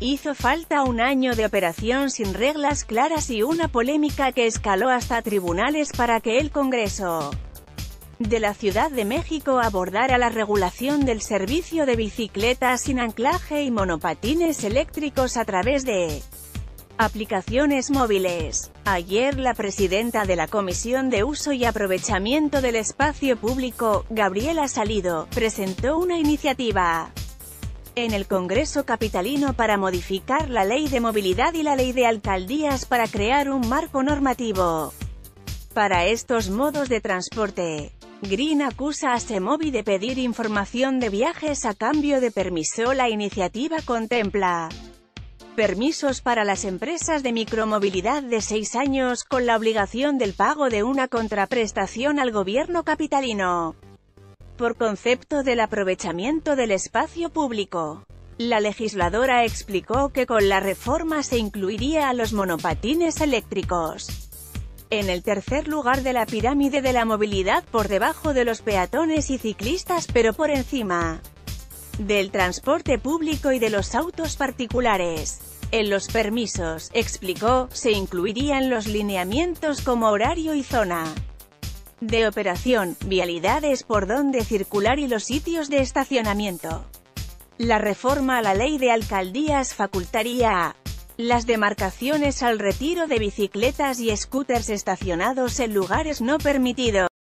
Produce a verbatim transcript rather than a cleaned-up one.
Hizo falta un año de operación sin reglas claras y una polémica que escaló hasta tribunales para que el Congreso de la Ciudad de México abordara la regulación del servicio de bicicletas sin anclaje y monopatines eléctricos a través de aplicaciones móviles. Ayer la presidenta de la Comisión de Uso y Aprovechamiento del Espacio Público, Gabriela Salido, presentó una iniciativa en el Congreso capitalino para modificar la Ley de Movilidad y la Ley de Alcaldías para crear un marco normativo para estos modos de transporte. Green acusa a Semovi de pedir información de viajes a cambio de permiso. La iniciativa contempla permisos para las empresas de micromovilidad de seis años, con la obligación del pago de una contraprestación al gobierno capitalino por concepto del aprovechamiento del espacio público. La legisladora explicó que con la reforma se incluiría a los monopatines eléctricos en el tercer lugar de la pirámide de la movilidad, por debajo de los peatones y ciclistas, pero por encima del transporte público y de los autos particulares. En los permisos, explicó, se incluirían los lineamientos como horario y zona de operación, vialidades por donde circular y los sitios de estacionamiento. La reforma a la Ley de Alcaldías facultaría a las demarcaciones al retiro de bicicletas y scooters estacionados en lugares no permitidos.